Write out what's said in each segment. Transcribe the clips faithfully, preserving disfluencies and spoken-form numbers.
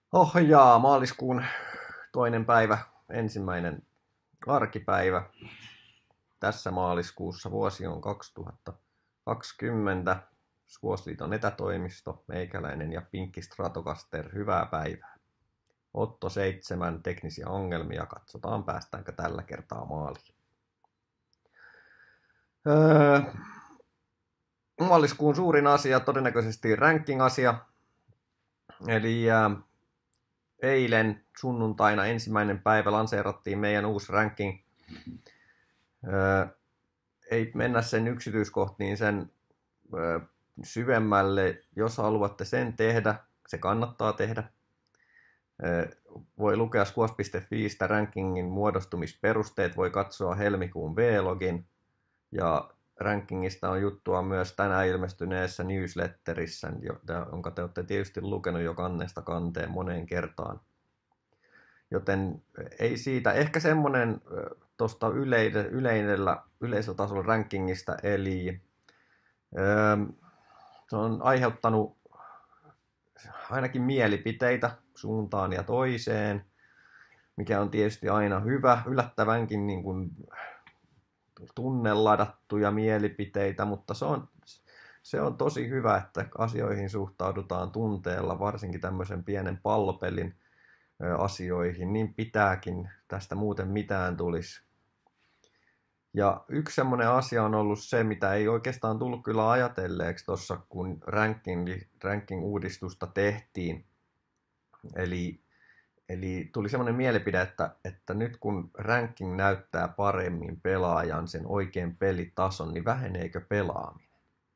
Oh jaa, maaliskuun toinen päivä, ensimmäinen arkipäivä. Tässä maaliskuussa vuosi on kaksituhattakaksikymmentä. Suosliiton etätoimisto, meikäläinen ja Pinkki Stratocaster, hyvää päivää. Otto seitsemän, teknisiä ongelmia, katsotaan päästäänkö tällä kertaa maaliin. Öö, maaliskuun suurin asia, todennäköisesti ranking-asia. Eli äh, eilen sunnuntaina ensimmäinen päivä lanseerattiin meidän uusi ranking. Öö, ei mennä sen yksityiskohtiin sen öö, syvemmälle. Jos haluatte sen tehdä, se kannattaa tehdä. Öö, voi lukea squash piste fiistä rankingin muodostumisperusteet, voi katsoa helmikuun V-login. Ja rankingista on juttua myös tänään ilmestyneessä newsletterissä, jonka te olette tietysti lukenut jo kannesta kanteen moneen kertaan. Joten ei siitä. Ehkä semmoinen tuosta yleisellä, yleisellä tasolla rankingista, eli öö, se on aiheuttanut ainakin mielipiteitä suuntaan ja toiseen, mikä on tietysti aina hyvä, yllättävänkin niin kuin tunnelladattuja mielipiteitä, mutta se on, se on tosi hyvä, että asioihin suhtaudutaan tunteella, varsinkin tämmöisen pienen pallopelin asioihin, niin pitääkin, tästä muuten mitään tulisi. Ja yksi semmoinen asia on ollut se, mitä ei oikeastaan tullut kyllä ajatelleeksi tuossa, kun ranking, ranking-uudistusta tehtiin. Eli, eli tuli semmoinen mielipide, että, että nyt kun ranking näyttää paremmin pelaajan sen oikein pelitason, niin väheneekö pelaaminen?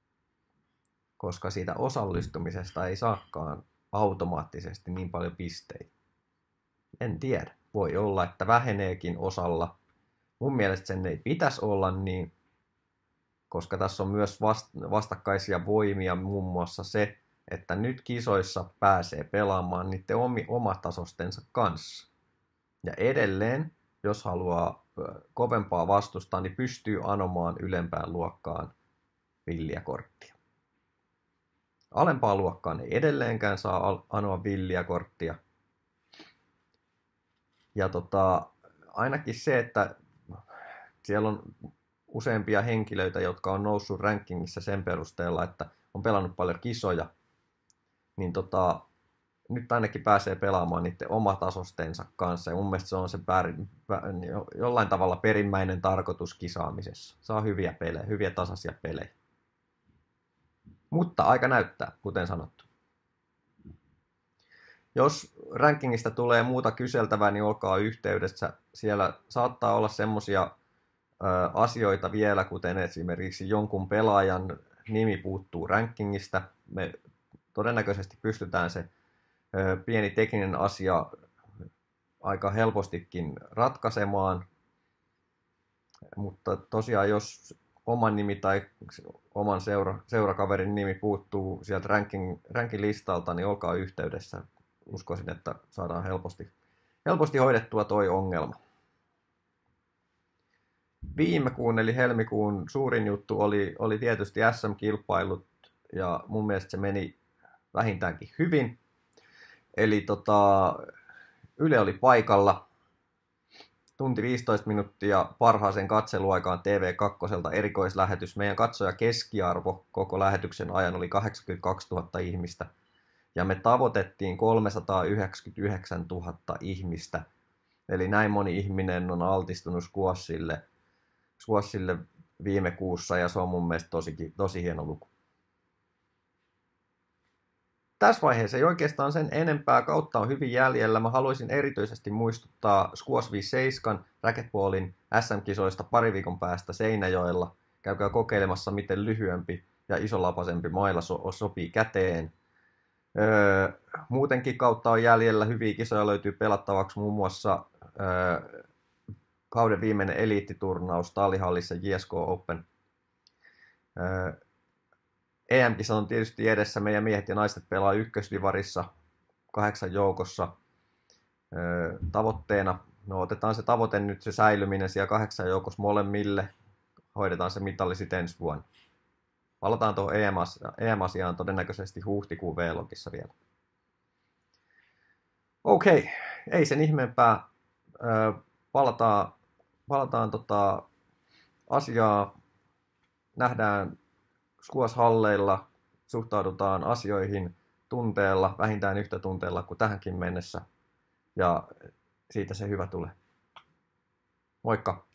Koska siitä osallistumisesta ei saakaan automaattisesti niin paljon pisteitä. En tiedä. Voi olla, että väheneekin osalla. Mun mielestä sen ei pitäisi olla niin, koska tässä on myös vastakkaisia voimia, muun muassa se, että nyt kisoissa pääsee pelaamaan niiden omatasostensa kanssa. Ja edelleen, jos haluaa kovempaa vastustaa, niin pystyy anomaan ylempään luokkaan villiä korttia. Alempaan luokkaan ei edelleenkään saa anoa villiä korttia. Ja tota, ainakin se, että siellä on useampia henkilöitä, jotka on noussut rankingissa sen perusteella, että on pelannut paljon kisoja, niin tota, nyt ainakin pääsee pelaamaan niiden omatasostensa kanssa. Ja mun mielestä se on se pär, pär, jollain tavalla perimmäinen tarkoitus kisaamisessa. Saa hyviä pelejä, hyviä tasaisia pelejä. Mutta aika näyttää, kuten sanottu. Jos rankingista tulee muuta kyseltävää, niin olkaa yhteydessä. Siellä saattaa olla semmoisia asioita vielä, kuten esimerkiksi jonkun pelaajan nimi puuttuu rankingista. Me todennäköisesti pystytään se pieni tekninen asia aika helpostikin ratkaisemaan. Mutta tosiaan, jos oman nimi tai oman seura, seurakaverin nimi puuttuu sieltä ranking, ranking-listalta, niin olkaa yhteydessä. Uskoisin, että saadaan helposti, helposti hoidettua toi ongelma. Viime kuun eli helmikuun suurin juttu oli, oli tietysti S M-kilpailut, ja mun mielestä se meni vähintäänkin hyvin. Eli tota, Yle oli paikalla, tunti viisitoista minuuttia parhaaseen katseluaikaan T V kaksi erikoislähetys. Meidän katsoja keskiarvo koko lähetyksen ajan oli kahdeksankymmentäkaksituhatta ihmistä. Ja me tavoitettiin kolmesataayhdeksänkymmentäyhdeksäntuhatta ihmistä. Eli näin moni ihminen on altistunut squashille, squashille viime kuussa, ja se on mun mielestä tosi, tosi hieno luku. Tässä vaiheessa ei oikeastaan sen enempää, kautta on hyvin jäljellä. Mä haluaisin erityisesti muistuttaa Squash viisikymmentäseitsemän Racquetballin S M-kisoista pari viikon päästä Seinäjoella. Käykää kokeilemassa, miten lyhyempi ja isolapaisempi maila so- sopii käteen. Öö, muutenkin kautta on jäljellä, hyviä kisoja löytyy pelattavaksi, muun muassa öö, kauden viimeinen eliittiturnaus Tallihallissa J S K Open. Öö, E M-kisa on tietysti edessä, meidän miehet ja naiset pelaa ykkösdivarissa kahdeksan joukossa öö, tavoitteena. No otetaan se tavoite nyt, se säilyminen siellä kahdeksan joukossa molemmille, hoidetaan se mitalli sitten ensi vuonna. Palataan tuohon E M-asiaan todennäköisesti huhtikuun V-logissa vielä. Okei, ei sen ihmeempää. Ö, palataan, palataan tota asiaa, nähdään squash-halleilla, suhtaudutaan asioihin tunteella, vähintään yhtä tunteella kuin tähänkin mennessä. Ja siitä se hyvä tulee. Moikka!